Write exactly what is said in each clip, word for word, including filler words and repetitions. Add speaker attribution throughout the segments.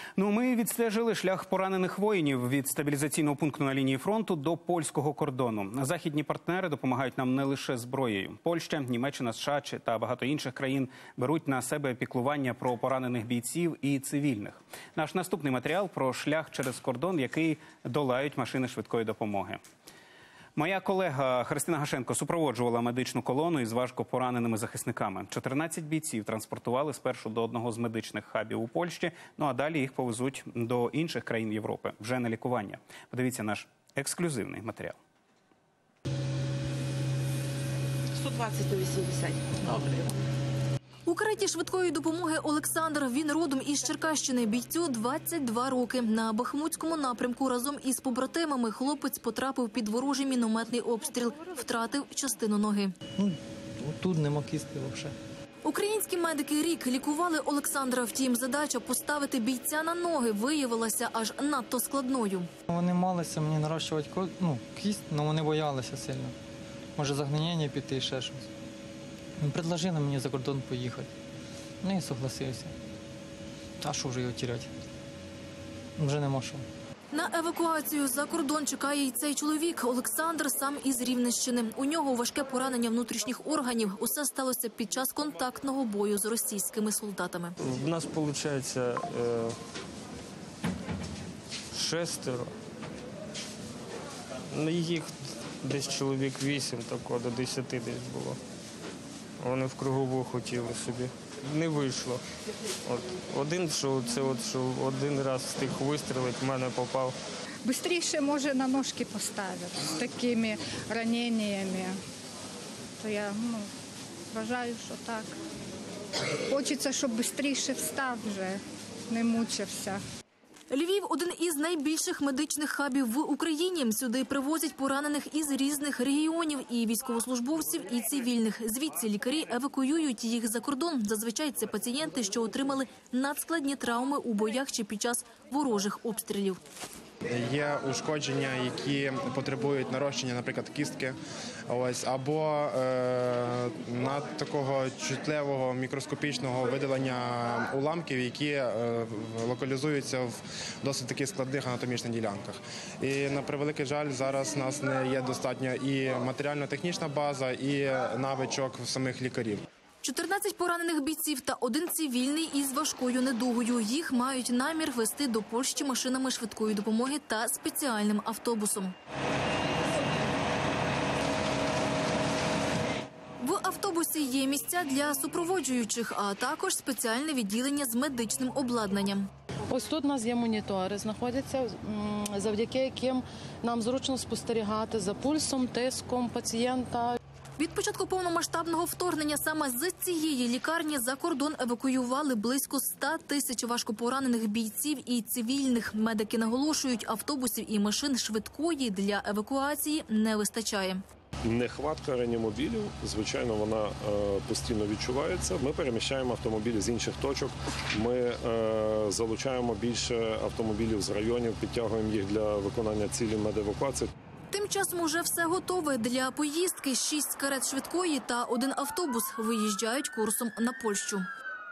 Speaker 1: Ну, ми відстежили шлях поранених воїнів від стабілізаційного пункту на лінії фронту до польського кордону. Західні партнери допомагають нам не лише зброєю. Польща, Німеччина, США та багато інших країн беруть на себе піклування про поранених бійців і цивільних. Наш наступний матеріал про шлях через кордон, який долають машини швидкої допомоги. Моя колега Христина Гашенко супроводжувала медичну колону із важко пораненими захисниками. чотирнадцять бійців транспортували спершу до одного з медичних хабів у Польщі, ну а далі їх повезуть до інших країн Європи, вже на лікування. Подивіться наш ексклюзивний матеріал.
Speaker 2: сто двадцять на вісімдесят. Добре.
Speaker 3: У кареті швидкої допомоги Олександр. Він родом із Черкащини. Бійцю двадцять два роки. На Бахмутському напрямку разом із побратимами хлопець потрапив під ворожий мінометний обстріл. Втратив частину ноги.
Speaker 4: Ну, тут нема кістки взагалі.
Speaker 3: Українські медики рік лікували Олександра. Втім, задача поставити бійця на ноги виявилася аж надто складною.
Speaker 4: Вони малися мені нарощувати ну, кість, але вони боялися сильно. Може загноєння піти, ще щось. Предложили мені за кордон поїхати. Ну і согласився. А що вже його тіряти? Вже нема що.
Speaker 3: На евакуацію за кордон чекає й цей чоловік. Олександр сам із Рівненщини. У нього важке поранення внутрішніх органів. Усе сталося під час контактного бою з російськими солдатами.
Speaker 5: У нас, виходить, шестеро. Їх десь чоловік вісім, такого до десяти десь було. Вони в кругову хотіли собі. Не вийшло. От, один, що, це от, що один раз встиг вистрілити, в мене попав.
Speaker 6: Бистріше, може, на ножки поставити з такими раненнями. То я ну, вважаю, що так. Хочеться, щоб швидше встав вже, не мучився.
Speaker 3: Львів – один із найбільших медичних хабів в Україні. Сюди привозять поранених із різних регіонів – і військовослужбовців, і цивільних. Звідси лікарі евакуюють їх за кордон. Зазвичай це пацієнти, що отримали надскладні травми у боях чи під час ворожих обстрілів.
Speaker 7: Є ушкодження, які потребують нарощення, наприклад, кістки, ось, або е, на такого чутливого мікроскопічного видалення уламків, які е, локалізуються в досить таких складних анатомічних ділянках. І, на превеликий жаль, зараз у нас не є достатньо і матеріально-технічна база, і навичок самих лікарів.
Speaker 3: чотирнадцять поранених бійців та один цивільний із важкою недугою. Їх мають намір везти до Польщі машинами швидкої допомоги та спеціальним автобусом. В автобусі є місця для супроводжуючих, а також спеціальне відділення з медичним обладнанням.
Speaker 2: Ось тут у нас є монітори, знаходяться, завдяки яким нам зручно спостерігати за пульсом, тиском пацієнта.
Speaker 3: Від початку повномасштабного вторгнення саме з цієї лікарні за кордон евакуювали близько ста тисяч важкопоранених бійців і цивільних. Медики наголошують, автобусів і машин швидкої для евакуації не вистачає.
Speaker 8: Нехватка реанімобілів, звичайно, вона е, постійно відчувається. Ми переміщаємо автомобілі з інших точок, ми е, залучаємо більше автомобілів з районів, підтягуємо їх для виконання цілі медевакуації.
Speaker 3: Тим часом уже все готове для поїздки. Шість карет швидкої та один автобус виїжджають курсом на Польщу.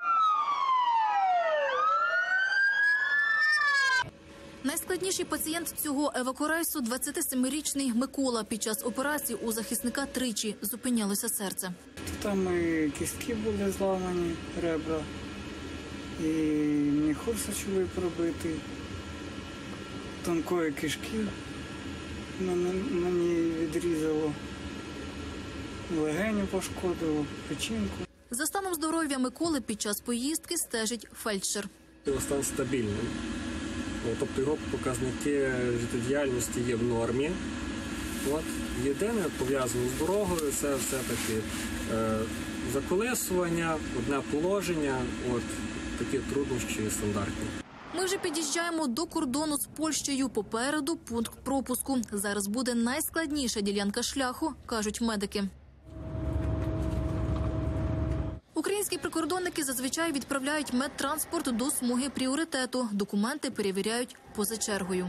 Speaker 3: Найскладніший пацієнт цього евакурейсу – двадцятисемирічний Микола. Під час операції у захисника тричі зупинялося серце.
Speaker 9: Там і кістки були зламані, ребра, і міхур сечовий пробитий, тонкої кишки мені відрізало, легеню пошкодило, печінку.
Speaker 3: За станом здоров'я Миколи під час поїздки стежить фельдшер.
Speaker 10: Його стан стабільний. Тобто його показники життєдіяльності є в нормі. От. Єдине, пов'язане з дорогою, це все-таки е, заколесування, одне положення, от такі труднощі стандартні.
Speaker 3: Ми вже під'їжджаємо до кордону з Польщею. Попереду пункт пропуску. Зараз буде найскладніша ділянка шляху, кажуть медики. Українські прикордонники зазвичай відправляють медтранспорт до смуги пріоритету. Документи перевіряють поза чергою.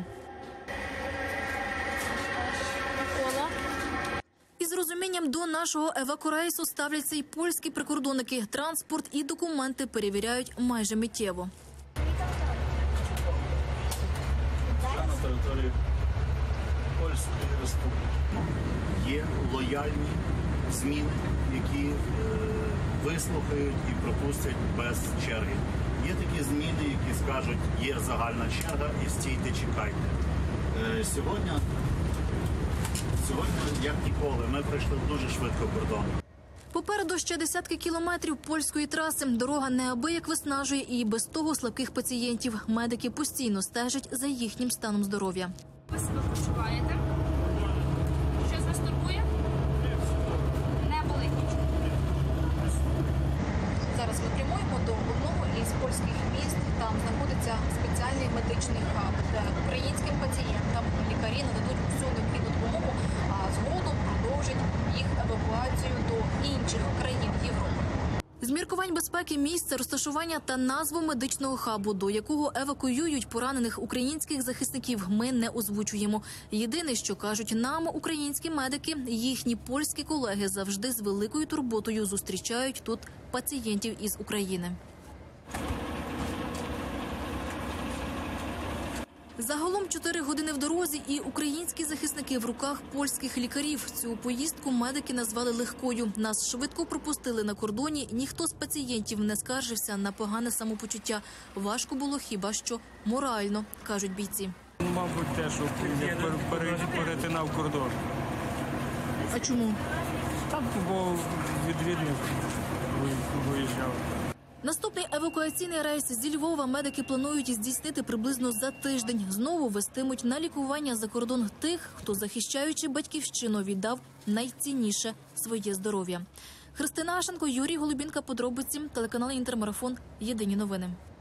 Speaker 3: Із розумінням до нашого евакурейсу ставляться й польські прикордонники. Транспорт і документи перевіряють майже миттєво.
Speaker 11: територію Польської Республіки. Є лояльні зміни, які е, вислухають і пропустять без черги. Є такі зміни, які скажуть, є загальна черга і стійте, чекайте. Е, сьогодні, сьогодні, як ніколи, ми пройшли дуже швидко кордон.
Speaker 3: Попереду ще десятки кілометрів польської траси. Дорога неабияк виснажує і без того слабких пацієнтів. Медики постійно стежать за їхнім станом здоров'я.
Speaker 12: Ви себе почуваєте? Щось вас турбує? Не болить нічого.
Speaker 3: Зараз ми прямуємо до одного із польських міст. Там знаходиться спеціальний медичний хаб, де українським пацієнтам лікарі нададуть всю необхідну допомогу, а згодом продовжать їх евакуацію до інших країн Європи. З міркувань безпеки місця, розташування та назву медичного хабу, до якого евакуюють поранених українських захисників, ми не озвучуємо. Єдине, що кажуть нам українські медики, їхні польські колеги завжди з великою турботою зустрічають тут пацієнтів із України. Загалом чотири години в дорозі, і українські захисники в руках польських лікарів. Цю поїздку медики назвали легкою. Нас швидко пропустили на кордоні. Ніхто з пацієнтів не скаржився на погане самопочуття. Важко було хіба що морально, кажуть бійці.
Speaker 5: Мабуть, те, що я перетинав кордон.
Speaker 3: А чому?
Speaker 5: Там бо відвідник виїжджав.
Speaker 3: Наступний евакуаційний рейс зі Львова медики планують здійснити приблизно за тиждень. Знову вестимуть на лікування за кордон тих, хто, захищаючи батьківщину, віддав найцінніше – своє здоров'я. Христина Ашенко, Юрій Голубінка, подробиці, телеканал Інтермарафон, єдині новини.